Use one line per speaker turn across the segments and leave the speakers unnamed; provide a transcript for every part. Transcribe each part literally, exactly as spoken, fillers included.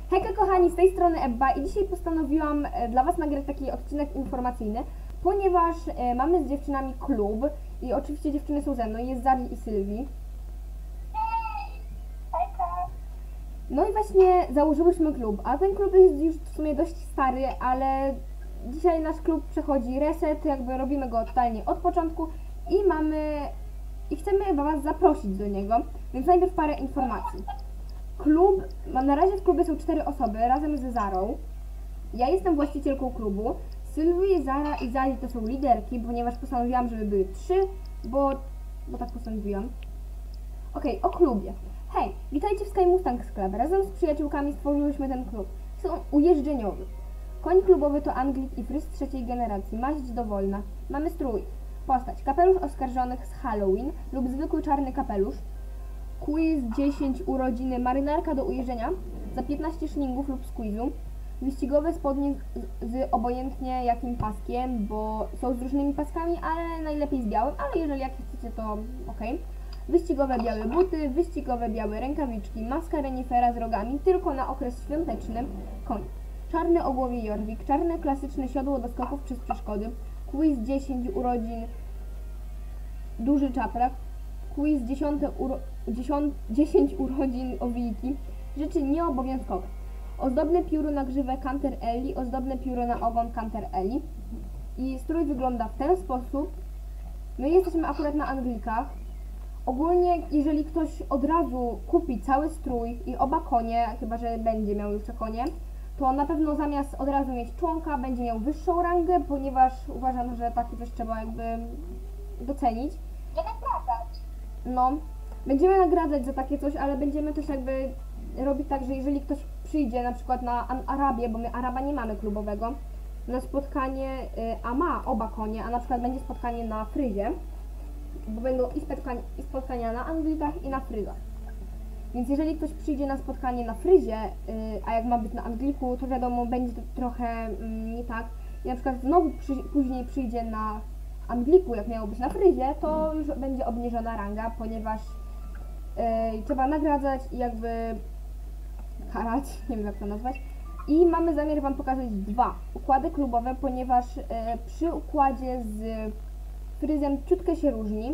Hejka kochani, z tej strony Ebba i dzisiaj postanowiłam dla Was nagrać taki odcinek informacyjny, ponieważ e, mamy z dziewczynami klub i oczywiście dziewczyny są ze mną, jest Zari i Sylwii. No i właśnie założyłyśmy klub, a ten klub jest już w sumie dość stary, ale dzisiaj nasz klub przechodzi reset, jakby robimy go totalnie od początku i mamy i chcemy Was zaprosić do niego, więc najpierw parę informacji. Klub, na razie w klubie są cztery osoby razem z Zarą. Ja jestem właścicielką klubu. Sylwii, Zara i Zali to są liderki, ponieważ postanowiłam, żeby były trzy, bo, bo tak postanowiłam. Okej, okay, o klubie. Hej, witajcie w Sky Mustang Club. Razem z przyjaciółkami stworzyłyśmy ten klub. Są ujeżdżeniowy. Koń klubowy to Anglik i fryz trzeciej generacji. Maść dowolna. Mamy strój. Postać. Kapelusz oskarżonych z Halloween lub zwykły czarny kapelusz. Quiz dziesięć urodziny, marynarka do ujeżdżenia za piętnaście szlingów lub squizu. Wyścigowe spodnie z, z obojętnie jakim paskiem, bo są z różnymi paskami, ale najlepiej z białym, ale jeżeli jak chcecie to ok. Wyścigowe białe buty, wyścigowe białe rękawiczki, maska renifera z rogami tylko na okres świąteczny. Koń. Czarny o głowie Jorvik, czarne klasyczne siodło do skoków przez przeszkody. Quiz dziesięć urodzin, duży czaprak. Quiz dziesięć urodzin Owiki. Rzeczy nieobowiązkowe. Ozdobne pióro na grzywę Canter Ellie, ozdobne pióro na ogon Canter Ellie. I strój wygląda w ten sposób. My jesteśmy akurat na Anglikach. Ogólnie, jeżeli ktoś od razu kupi cały strój i oba konie, chyba że będzie miał jeszcze konie, to na pewno zamiast od razu mieć członka, będzie miał wyższą rangę, ponieważ uważam, że takie coś trzeba jakby docenić. No, będziemy nagradzać za takie coś, ale będziemy też jakby robić tak, że jeżeli ktoś przyjdzie na przykład na Arabię, bo my Araba nie mamy klubowego, na spotkanie, a ma oba konie, a na przykład będzie spotkanie na fryzie, bo będą i spotkania, i spotkania na Anglikach i na fryzach. Więc jeżeli ktoś przyjdzie na spotkanie na fryzie, a jak ma być na Angliku, to wiadomo, będzie to trochę nie tak. I na przykład znowu przy, później przyjdzie na Angliku, jak miało być na fryzie, to już będzie obniżona ranga, ponieważ yy, trzeba nagradzać i jakby karać, nie wiem jak to nazwać. I mamy zamiar Wam pokazać dwa układy klubowe, ponieważ yy, przy układzie z fryzem ciutkę się różni.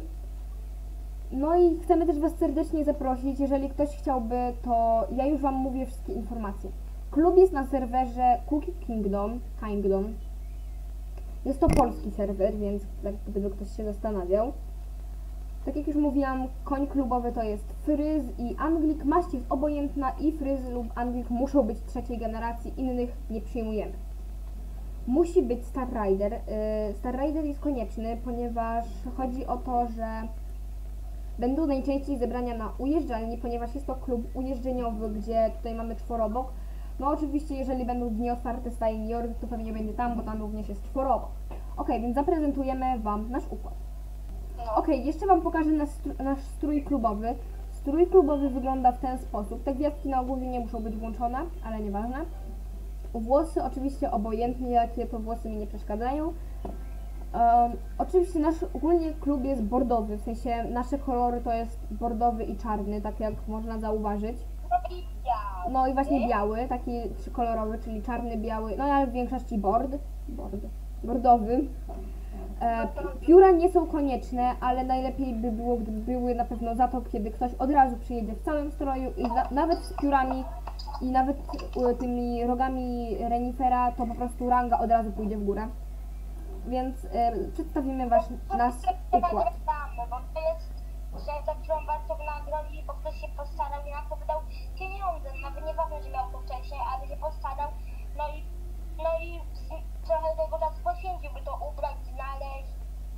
No i chcemy też Was serdecznie zaprosić, jeżeli ktoś chciałby, to ja już Wam mówię wszystkie informacje. Klub jest na serwerze Cookie Kingdom, Kingdom. Jest to polski serwer, więc tak gdyby ktoś się zastanawiał. Tak jak już mówiłam, koń klubowy to jest fryz i Anglik. Maść jest obojętna i fryz lub Anglik muszą być trzeciej generacji, innych nie przyjmujemy. Musi być Star Rider. Star Rider jest konieczny, ponieważ chodzi o to, że będą najczęściej zebrania na ujeżdżalni, ponieważ jest to klub ujeżdżeniowy, gdzie tutaj mamy czworobok. No oczywiście, jeżeli będą dni otwarte stajni Jorvik, to pewnie będzie tam, bo tam również jest czworobok. Ok, więc zaprezentujemy Wam nasz układ. Ok, jeszcze Wam pokażę nasz, nasz strój klubowy. Strój klubowy wygląda w ten sposób. Te gwiazdki na ogóle nie muszą być włączone, ale nieważne. Włosy oczywiście obojętnie, jakie to włosy mi nie przeszkadzają. Um, oczywiście nasz ogólnie klub jest bordowy, w sensie nasze kolory to jest bordowy i czarny, tak jak można zauważyć. No i właśnie biały, taki trzykolorowy, czyli czarny, biały, no ale w większości bord, bord bordowy. E, pióra nie są konieczne, ale najlepiej by było, gdyby były na pewno za to, kiedy ktoś od razu przyjedzie w całym stroju i na, nawet z piórami i nawet y, tymi rogami renifera, to po prostu ranga od razu pójdzie w górę. Więc y, przedstawimy wasz, nasz układ.
Bo to jest, że za którą warto nagrodzić, bo ktoś się postarał i na to wydał pieniądze. Nawet nieważne, że miał to wcześniej, ale się postarał. No i, no i trochę tego czasu poświęcił, by to ubrać, znaleźć.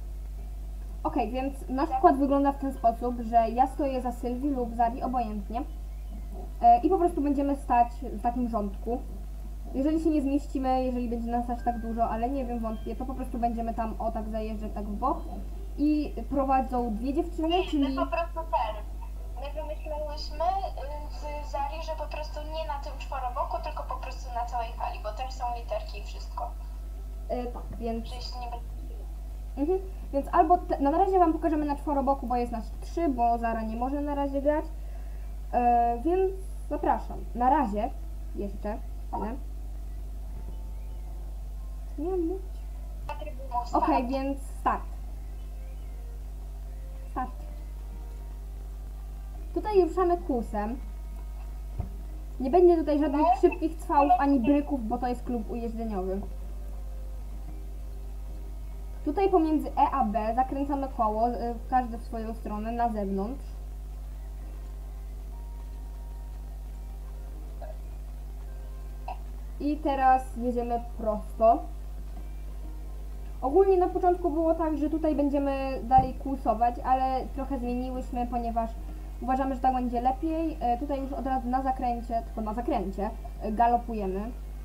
Ok, więc nasz układ wygląda w ten sposób, że ja stoję za Sylwii lub Zari, obojętnie. E, I po prostu będziemy stać w takim rządku. Jeżeli się nie zmieścimy, jeżeli będzie nas aż tak dużo, ale nie wiem, wątpię, to po prostu będziemy tam o tak zajeżdżać, tak w bok. I prowadzą dwie dziewczyny, czyli...
My po prostu ten, my wymyśliłyśmy z Zari, że po prostu nie na tym czworoboku, tylko po prostu na całej hali, bo też są literki i wszystko.
Yy, tak, więc...
Jeśli nie będzie...
Mhm. Więc albo, te, na razie Wam pokażemy na czworoboku, bo jest nas trzy, bo Zara nie może na razie grać. Yy, więc zapraszam. Na razie jeszcze. Ale... Nie mów.
Trybunów
Okej,
start.
więc start. Start. Tutaj ruszamy kłusem. Nie będzie tutaj żadnych szybkich cwałów ani bryków, bo to jest klub ujeżdżeniowy. Tutaj pomiędzy E a B zakręcamy koło, y, każdy w swoją stronę, na zewnątrz. I teraz jedziemy prosto. Ogólnie na początku było tak, że tutaj będziemy dalej kłusować, ale trochę zmieniłyśmy, ponieważ uważamy, że tak będzie lepiej. E, Tutaj już od razu na zakręcie, tylko na zakręcie, e, galopujemy.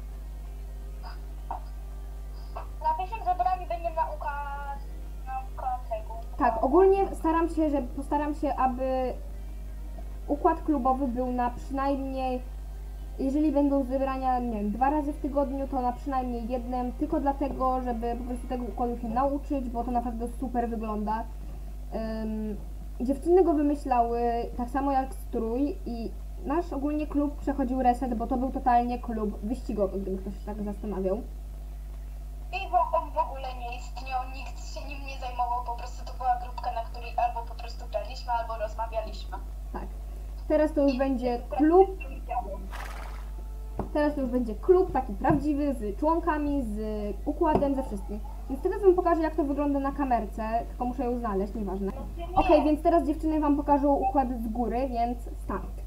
Na pierwszym zebraniu będzie nauka, nauka tego.
Tak, ogólnie staram się, że postaram się, aby układ klubowy był na przynajmniej, jeżeli będą zebrania, nie wiem, dwa razy w tygodniu, to na przynajmniej jednym, tylko dlatego, żeby po prostu tego układu się nauczyć, bo to naprawdę super wygląda. Um, dziewczyny go wymyślały tak samo jak strój i nasz ogólnie klub przechodził reset, bo to był totalnie klub wyścigowy, gdyby ktoś się tak zastanawiał.
I bo on w ogóle nie istniał, nikt się nim nie zajmował, po prostu to była grupka, na której albo po prostu graliśmy, albo rozmawialiśmy.
Tak. Teraz to już będzie klub. Teraz to już będzie klub taki prawdziwy, z członkami, z układem, ze wszystkim. Więc teraz wam pokażę, jak to wygląda na kamerce, tylko muszę ją znaleźć, nieważne. Ok, więc teraz dziewczyny wam pokażą układ z góry, więc start.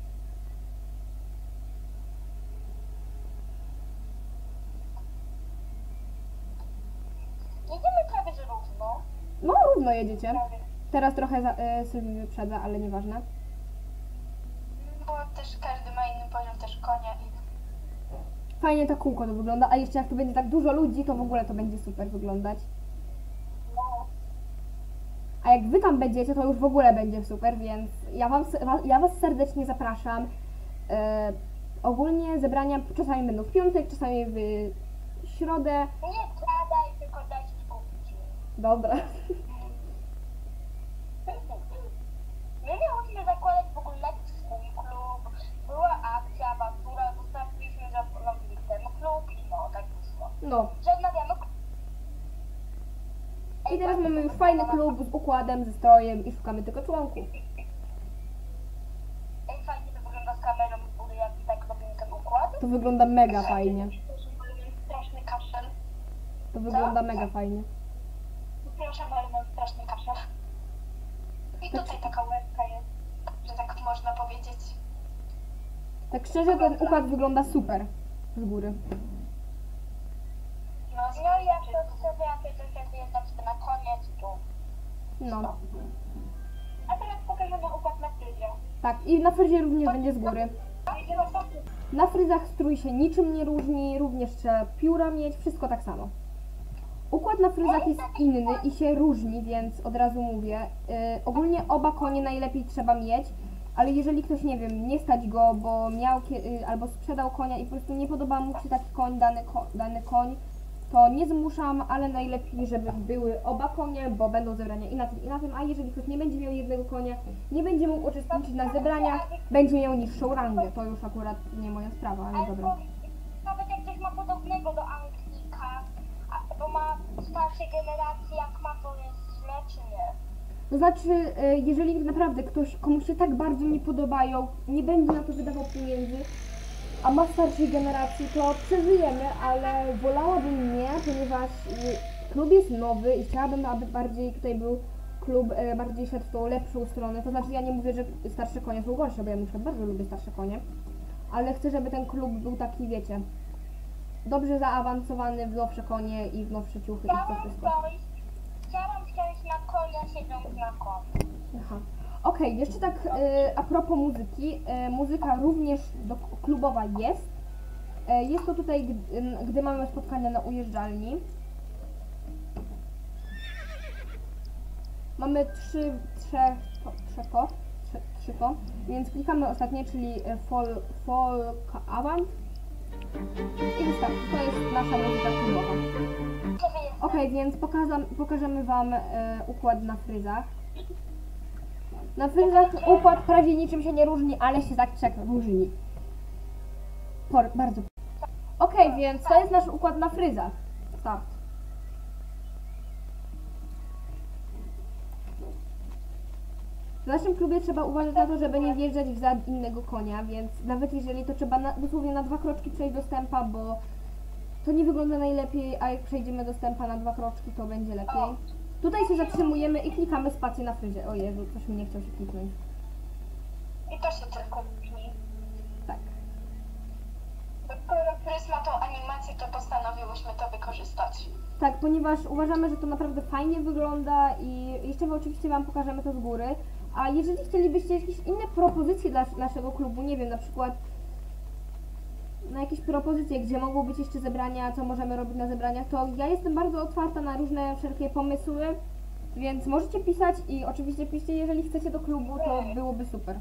Jedziemy prawie że równo.
No, równo jedziecie.
Prawie.
Teraz trochę za, y, Sylwii wyprzedza, ale nieważne.
Bo też każdy ma inny poziom, też konia i...
Fajnie to kółko to wygląda, a jeszcze jak tu będzie tak dużo ludzi, to w ogóle to będzie super wyglądać.
No.
A jak wy tam będziecie, to już w ogóle będzie super, więc ja, wam, ja was serdecznie zapraszam. E, ogólnie zebrania czasami będą w piątek, czasami w środę.
Nie gadaj, tylko daj spokój.
Dobra.
My miałyśmy zakładać w ogóle swój klub, była akcja, awantura, postanowiliśmy, że robili ten klub i no, tak wyszło.
No.
Że odnawiamy klub.
I teraz mamy już fajny klub z układem, ze strojem i szukamy tylko członków.
Ej, fajnie to wygląda z kamerą w góry, jak i tak robimy ten układ.
To wygląda mega fajnie.
Straszny kaszel.
To wygląda mega fajnie.
Przepraszam, ale mam straszny kaszel. I tutaj taka łezka jest, że tak można powiedzieć.
Tak szczerze, ten układ wygląda super z góry.
No, no i jak to sobie, jakie coś jest, jest na przykład na koniec tu.
No.
A teraz pokażemy układ na fryzie.
Tak, i na fryzie również będzie z góry.
Idzie na foty.
Na fryzach strój się niczym nie różni, również trzeba pióra mieć, wszystko tak samo. Układ na fryzach jest inny i się różni, więc od razu mówię. Yy, ogólnie oba konie najlepiej trzeba mieć, ale jeżeli ktoś, nie wiem, nie stać go, bo miał yy, albo sprzedał konia i po prostu nie podoba mu się taki koń, dany, ko dany koń, to nie zmuszam, ale najlepiej, żeby były oba konie, bo będą zebrania i na tym, i na tym, a jeżeli ktoś nie będzie miał jednego konia, nie będzie mógł uczestniczyć na zebraniach, będzie miał niższą rangę. To już akurat nie moja sprawa, ale dobra.
Albo nawet jak ktoś ma podobnego do Anglika, a- bo ma starszej generacji, jak ma, to jest źle czy nie?
To znaczy, y, jeżeli naprawdę ktoś, komuś się tak bardzo nie podobają, nie będzie na to wydawał pieniędzy, a ma starszej generacji, to przeżyjemy, ale wolałabym nie, ponieważ y, klub jest nowy i chciałabym, aby bardziej tutaj był klub y, bardziej szedł w tą lepszą stronę. To znaczy, ja nie mówię, że starsze konie są gorsze, bo ja na przykład bardzo lubię starsze konie, ale chcę, żeby ten klub był taki, wiecie, dobrze zaawansowany w nowsze konie i w nowsze ciuchy i to
Chciałam
wszystko.
wsiąść, chciałam wsiąść na konia, siedząc na koniu.
Aha. Okej, jeszcze tak y, a propos muzyki. Y, muzyka również do, klubowa jest. Y, jest to tutaj, gdy, y, gdy mamy spotkania na ujeżdżalni. Mamy trzy, trzech, to, trzeko, trzy, trzyko, więc klikamy ostatnie, czyli y, fol, folk avant. I wystarczy, to jest nasza muzyka klubowa. Okej, więc pokazam, pokażemy Wam y, układ na fryzach. Na fryzach układ prawie niczym się nie różni, ale się tak trzech różni. por, bardzo. Okej, okay, więc to jest nasz układ na fryzach. Start. W naszym klubie trzeba uważać na to, żeby nie wjeżdżać w zad innego konia, więc nawet jeżeli to trzeba na, dosłownie na dwa kroczki przejść do stępa, bo to nie wygląda najlepiej, a jak przejdziemy do stępa na dwa kroczki, to będzie lepiej. Tutaj się zatrzymujemy i klikamy spację na fryzie. O Jezu, coś mi nie chciał się kliknąć.
I to się tylko kliknie.
Tak.
Skoro fryz ma tą animację, to postanowiłyśmy to wykorzystać.
Tak, ponieważ uważamy, że to naprawdę fajnie wygląda i jeszcze oczywiście Wam pokażemy to z góry. A jeżeli chcielibyście jakieś inne propozycje dla naszego klubu, nie wiem, na przykład na jakieś propozycje, gdzie mogą być jeszcze zebrania, co możemy robić na zebraniach, to ja jestem bardzo otwarta na różne wszelkie pomysły, więc możecie pisać i oczywiście piszcie, jeżeli chcecie do klubu, to byłoby super.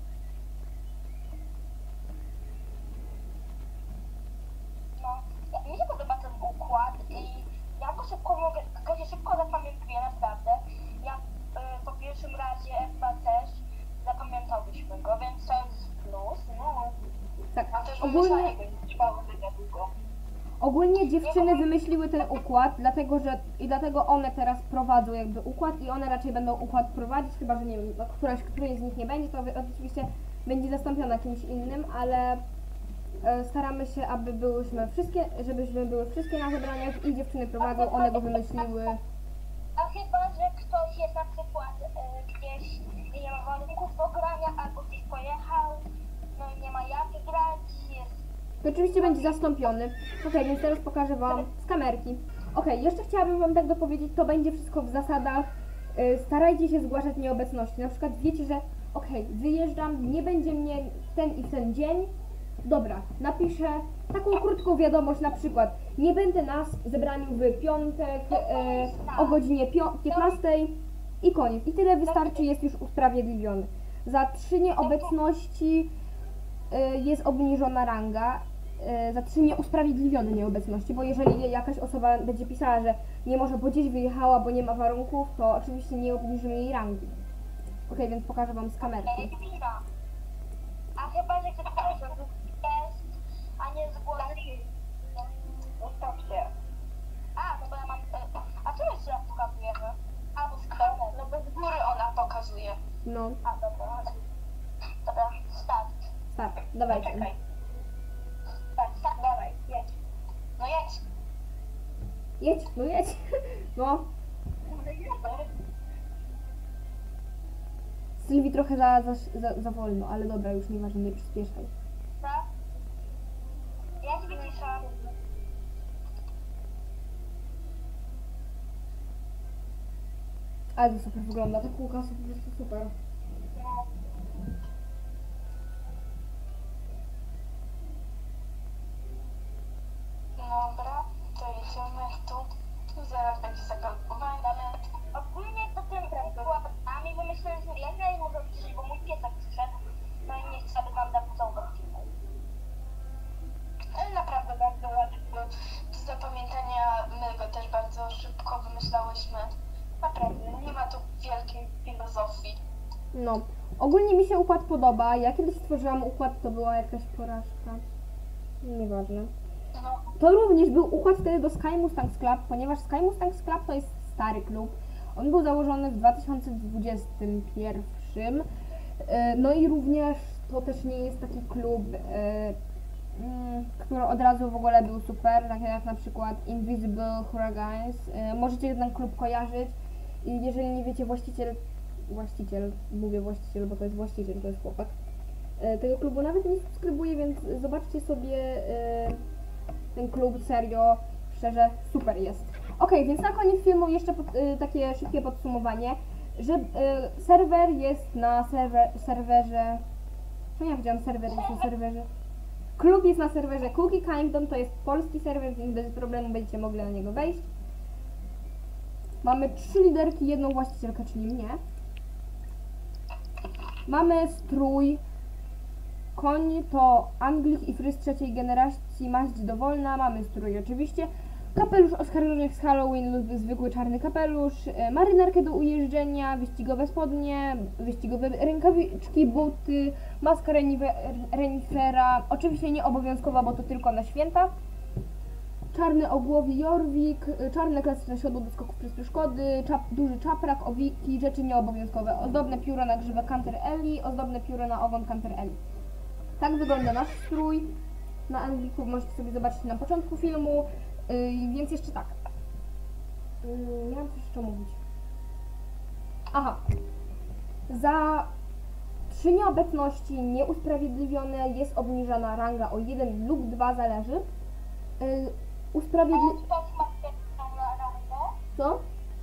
No, mi się podoba ten układ i ja go szybko mogę, go się szybko zapamiętuję, naprawdę. Ja y, po pierwszym razie chyba też zapamiętałyśmy go, więc to jest plus. No.
Tak,
A też
ogólnie,
wymyślanie go nie trwało mega długo.
ogólnie dziewczyny wymyśliły ten układ, dlatego że i dlatego one teraz prowadzą jakby układ i one raczej będą układ prowadzić, chyba że nie wiem, no, któraś, któryś z nich nie będzie, to oczywiście będzie zastąpiona kimś innym, ale e, staramy się, aby byłyśmy wszystkie, żebyśmy były wszystkie na zebraniach i dziewczyny prowadzą, one go wymyśliły.
A chyba, że ktoś jest na przykład y, gdzieś i nie ma warunków do grania, albo gdzieś pojechał, no i nie ma jak grać, jest...
To oczywiście będzie zastąpiony. Ok, więc teraz pokażę Wam z kamerki. Ok, jeszcze chciałabym Wam tak dopowiedzieć, to będzie wszystko w zasadach. Yy, starajcie się zgłaszać nieobecności. Na przykład wiecie, że ok, wyjeżdżam, nie będzie mnie w ten i w ten dzień. Dobra, napiszę taką krótką wiadomość, na przykład nie będę na zebraniu w piątek yy, o godzinie piętnastej i koniec. I tyle wystarczy, jest już usprawiedliwiony. Za trzy nieobecności y, jest obniżona ranga, y, za trzy nieusprawiedliwione nieobecności, bo jeżeli jakaś osoba będzie pisała, że nie może, bo gdzieś wyjechała, bo nie ma warunków, to oczywiście nie obniżymy jej rangi. Ok, więc pokażę Wam z kamerki.
A chyba, że ktoś jest, a nie zgłosi. Ustawcie. A, no bo ja mam... A co jeszcze raz pokazujemy? Albo z kamery. No bo z góry ona pokazuje.
No.
A, dobra. Dobra, start.
Start, dawajcie.
Czekaj. Start, start, dawaj, jedź. No jedź.
Jedź, no jedź. No. Sylwii trochę za, za, za, za wolno, ale dobra, już nieważne, nie przyspieszaj.
Co? Ja ci wyciszam.
Ale to super wygląda, te kółka są po prostu super.
No. Dobra, to jedziemy tu. Zaraz będzie zakalkulowane. Ogólnie to tym układami wymyśliliśmy, jak ja muszę przyjść, bo mój piesek wszedł, no i nie chcę, aby nam napisał go filmu. Ale naprawdę bardzo ładny był. Do zapamiętania my go też bardzo szybko wymyślałyśmy. Naprawdę, nie ma tu wielkiej filozofii.
No, ogólnie mi się układ podoba. Ja kiedyś stworzyłam układ, to była jakaś porażka. Nieważne.
No.
To również był układ wtedy do Sky Mustangs Club, ponieważ Sky Mustangs Club to jest stary klub. On był założony w dwa tysiące dwudziestym pierwszym. No i również to też nie jest taki klub, który od razu w ogóle był super, tak jak na przykład Invisible Hurricanes. Możecie ten klub kojarzyć i jeżeli nie wiecie, właściciel, właściciel, mówię właściciel, bo to jest właściciel, to jest chłopak, tego klubu nawet nie subskrybuje, więc zobaczcie sobie ten klub, serio, szczerze, super jest. Ok, więc na koniec filmu jeszcze pod, y, takie szybkie podsumowanie, że y, serwer jest na serwer, serwerze, co ja widziałam, serwer jest na serwerze, klub jest na serwerze Cookie Kingdom, to jest polski serwer, więc bez problemu będziecie mogli na niego wejść. Mamy trzy liderki, jedną właścicielkę, czyli mnie. Mamy strój. Koń to Anglik i Fryz trzeciej generacji, maść dowolna, mamy strój oczywiście. kapelusz oskarżonych z Halloween lub zwykły czarny kapelusz, e, marynarkę do ujeżdżenia, wyścigowe spodnie, wyścigowe rękawiczki, buty, maska renife- renifera, oczywiście nie obowiązkowa, bo to tylko na święta, czarny ogłowie Jorvik, e, czarne klasyczne siodło do skoków przez przeszkody, czap, duży czaprak, owiki, rzeczy nieobowiązkowe, ozdobne pióro na grzywę Canter Eli, ozdobne pióro na ogon Canter Eli. Tak wygląda nasz strój. Na Angliku możecie sobie zobaczyć na początku filmu, yy, więc jeszcze tak. Yy, miałam coś jeszcze mówić. Aha. Za trzy nieobecności nieusprawiedliwione jest obniżana ranga o jeden lub dwa, zależy. Yy, usprawiedli...
A kto ma pierwszą rangę?
Co?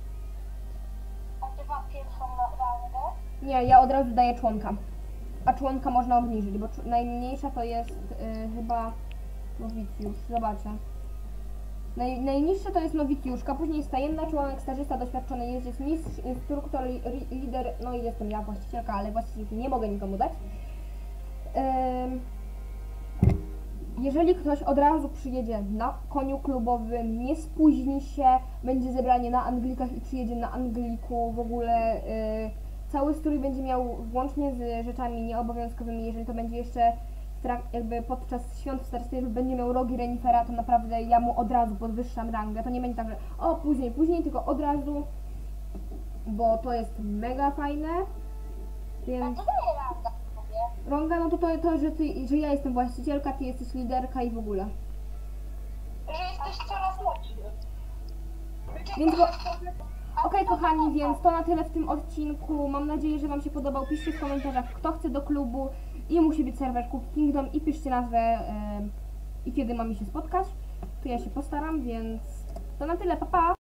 A ty ma pierwszą rangę?
Nie, ja od razu daję członka. A członka można obniżyć, bo cz- najmniejsza to jest yy, chyba nowicjusz. Zobaczę. Naj, najniższa to jest nowicjuszka, później jest tajemna, członek, stażysta, doświadczony jeździec, mistrz, instruktor, li, ri- lider, no i jestem ja, właścicielka, ale właścicielki nie mogę nikomu dać. Ym, jeżeli ktoś od razu przyjedzie na koniu klubowym, nie spóźni się, będzie zebranie na Anglikach i przyjedzie na Angliku, w ogóle yy, cały strój będzie miał włącznie z rzeczami nieobowiązkowymi, jeżeli to będzie jeszcze w trak- jakby podczas świąt w Starstwie będzie miał rogi renifera, to naprawdę ja mu od razu podwyższam rangę. To nie będzie tak, że o później, później, tylko od razu, bo to jest mega fajne.
A
Więc
co daje ranga sobie?
ranga, no to to, to że, ty, że ja jestem właścicielka, ty jesteś liderka i w ogóle.
Że jesteś coraz lepszy.
Więc bo... Okej, kochani, więc to na tyle w tym odcinku. Mam nadzieję, że Wam się podobał. Piszcie w komentarzach, kto chce do klubu i musi być serwer Cook Kingdom i piszcie nazwę yy, i kiedy mamy się spotkać. To ja się postaram, więc to na tyle, pa pa!